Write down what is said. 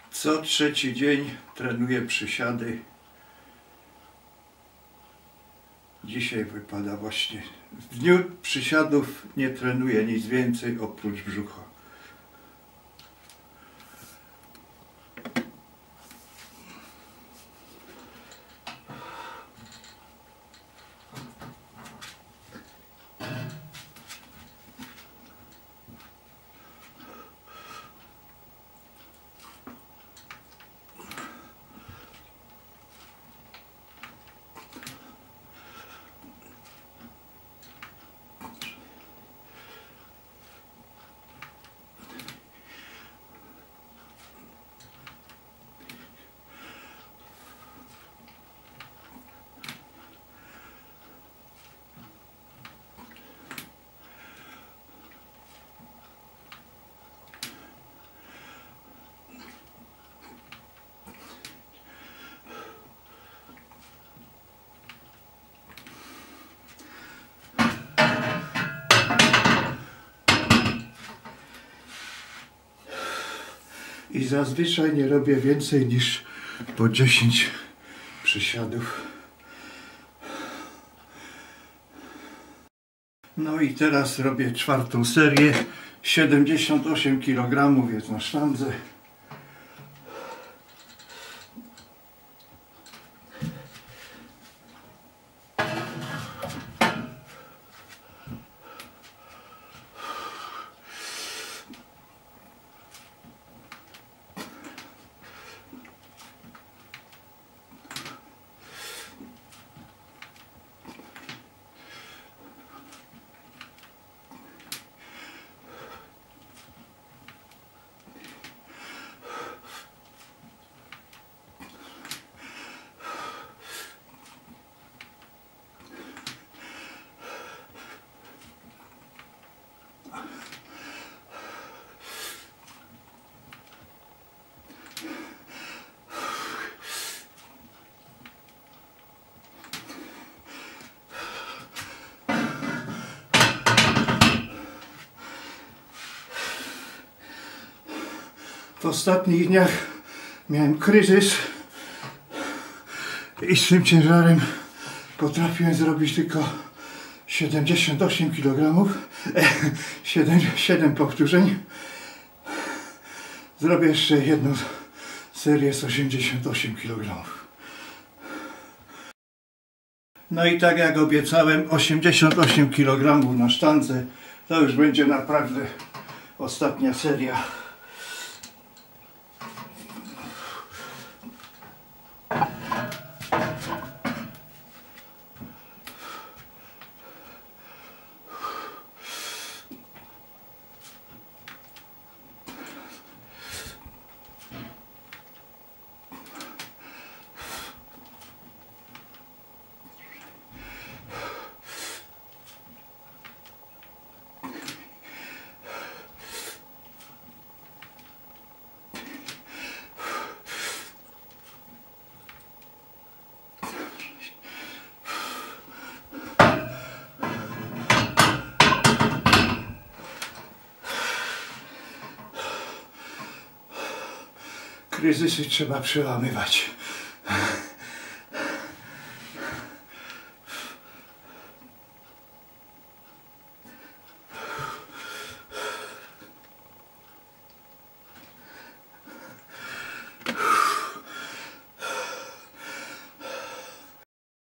Co trzeci dzień trenuję przysiady. Dzisiaj wypada właśnie. W dniu przysiadów nie trenuję nic więcej oprócz brzucha. I zazwyczaj nie robię więcej niż po 10 przysiadów. No i teraz robię czwartą serię. 78 kg jest na sztandze. W ostatnich dniach miałem kryzys i z tym ciężarem potrafiłem zrobić tylko 78 kg, 7 powtórzeń. Zrobię jeszcze jedną serię z 88 kg. No i tak jak obiecałem, 88 kg na sztandze, to już będzie naprawdę ostatnia seria. Kryzysy trzeba przełamywać.